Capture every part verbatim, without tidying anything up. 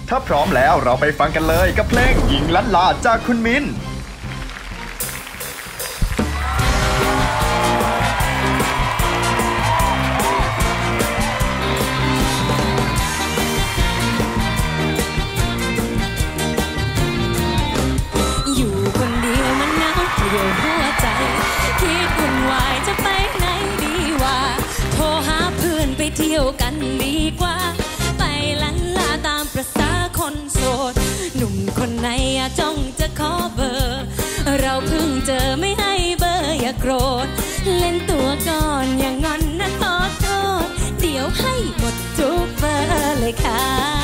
ถ้าพร้อมแล้วเราไปฟังกันเลยกับเพลงหญิงลันลาจากคุณมินอยู่คนเดียวมันเหงาเดียวหัวใจคิดวุ่นวายจะไปไหนดีวะโทรหาเพื่อนไปเที่ยวกันดีกว่าไปลันลาตามประสาคนโสดหนุ่มคนไหนจ้องจะขอเบอร์เราเพิ่งเจอไม่ให้เบอร์อย่าโกรธเล่นตัวก่อนอย่างงอนนะขอโทษเดี๋ยวให้หมดทุกเบอร์เลยค่ะ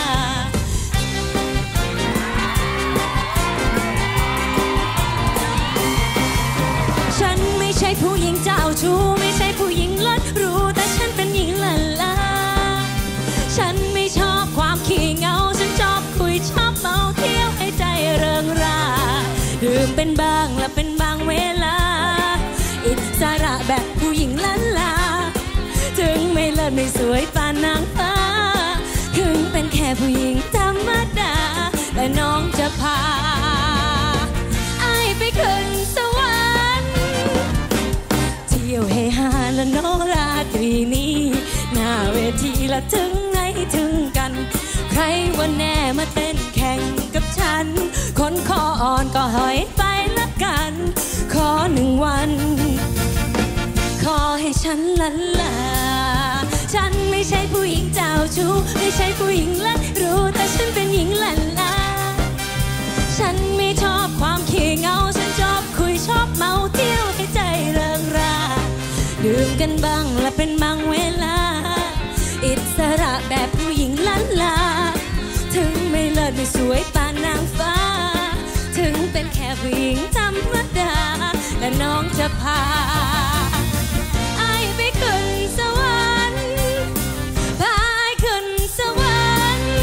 ฉันไม่ใช่ผู้หญิงเจ้าชู้ไม่ใช่ผู้หญิงเลิศรู้แต่ฉันเป็นหญิงลันลาฉันไม่ชอบความขี้เหงาฉันชอบคุยชอบเมาเที่ยวให้ใจเริงราดื่มเป็นบางและเป็นบางเวลาอิสระแบบผู้หญิงลันลาถึงไม่เลิศไม่สวยปานนางฟ้าถึงเป็นแค่ผู้หญิงธรรมดาแต่น้องจะพาไอ้ไปขึ้นสวรรค์เที่ยวเฮฮาและโนราตรีนี้หน้าเวทีละถึงไหนถึงกันใครวันแน่มาเต้นแข่งกับฉันคนคออ่อนก็หอยไปละกันขอหนึ่งวันขอให้ฉันลันลาฉันไม่ใช่ผู้หญิงเจ้าชู้ไม่ใช่ผู้หญิงลันรู้แต่ฉันเป็นหญิงลันลาฉันไม่ชอบความขี้เหงาฉันชอบคุยชอบเมาเที่ยวให้ใจเริงราดื่มกันบ้างและเป็นบางเวลาอิสระแบบผู้หญิงลันลาถึงไม่เลิศไม่สวยปานนางฟ้าถึงเป็นแค่ผู้หญิงธรรมดาและน้องจะพาไอ้ไปขึ้นสวรรค์พาไอ้ขึ้นสวรรค์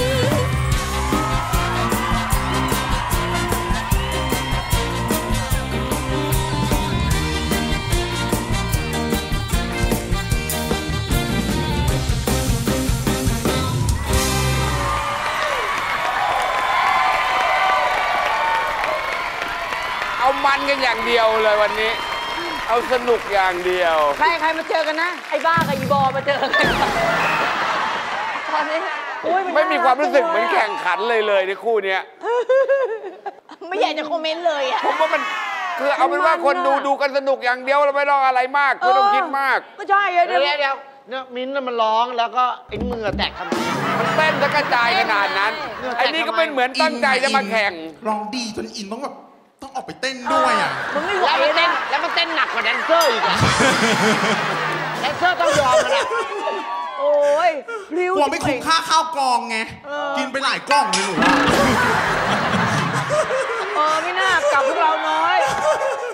เอามันกันอย่างเดียวเลยวันนี้เอาสนุกอย่างเดียวใครใครมาเจอกันนะไอ้บ้ากับอีบอมาเจอกันตอนนี้ไม่มีความรู้สึกเหมือนแข่งขันเลยเลยในคู่นี้ไม่อยากจะคอมเมนต์เลยอ่ะผมว่ามันคือเอาเป็นว่าคนดูดูกันสนุกอย่างเดียวเราไม่ต้องอะไรมากไม่ต้องคิดมากก็ใช่เดี๋ยวเดี๋ยวเนี่ยมิ้นท์มันร้องแล้วก็ไอ้มือแตกทำไมมันเต้นแล้วกระจายขนาดนั้นไอ้นี่ก็เป็นเหมือนตั้งใจจะมาแข่งร้องดีจนอินต้องแบบต้องออกไปเต้นด้วยอ่ะมันไม่ไหวแล้วมันเต้นแล้วมันเต้นหนักกว่าแดนเซอร์อีกแดนเซอร์ต้องยอมมันอ่ะโอ้ยริ้วกลัวไม่คุ้มค่าข้าวกองไงกินไปหลายกล่องเลยหนูเออไม่น่ากับพวกเราน้อย